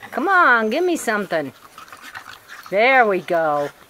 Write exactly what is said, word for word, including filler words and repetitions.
Come on, give me something. There we go.